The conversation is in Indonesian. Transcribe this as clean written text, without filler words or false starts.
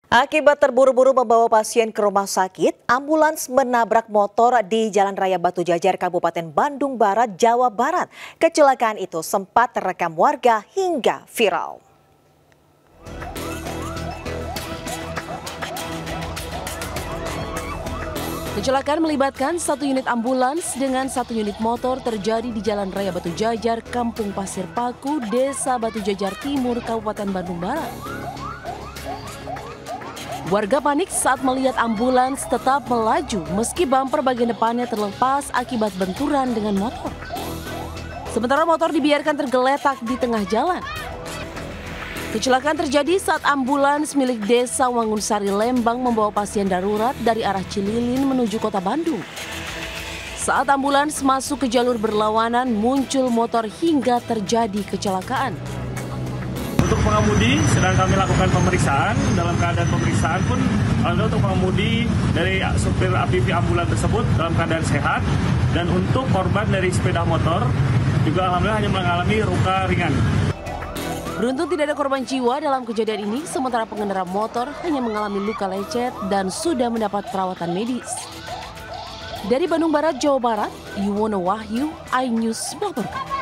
Akibat terburu-buru membawa pasien ke rumah sakit, ambulans menabrak motor di Jalan Raya Batu Jajar, Kabupaten Bandung Barat, Jawa Barat. Kecelakaan itu sempat terekam warga hingga viral. Kecelakaan melibatkan satu unit ambulans dengan satu unit motor terjadi di Jalan Raya Batu Jajar, Kampung Pasir Paku, Desa Batu Jajar Timur, Kabupaten Bandung Barat. Warga panik saat melihat ambulans tetap melaju meski bumper bagian depannya terlepas akibat benturan dengan motor. Sementara motor dibiarkan tergeletak di tengah jalan. Kecelakaan terjadi saat ambulans milik Desa Wangunsari, Lembang membawa pasien darurat dari arah Cililin menuju kota Bandung. Saat ambulans masuk ke jalur berlawanan, muncul motor hingga terjadi kecelakaan. Untuk pengemudi sedang kami lakukan pemeriksaan. Dalam keadaan pemeriksaan pun untuk pengemudi dari supir APV ambulans tersebut dalam keadaan sehat, dan untuk korban dari sepeda motor juga alhamdulillah hanya mengalami luka ringan. Beruntung tidak ada korban jiwa dalam kejadian ini, sementara pengendara motor hanya mengalami luka lecet dan sudah mendapat perawatan medis. Dari Bandung Barat, Jawa Barat, Yuwono Wahyu, iNews melaporkan.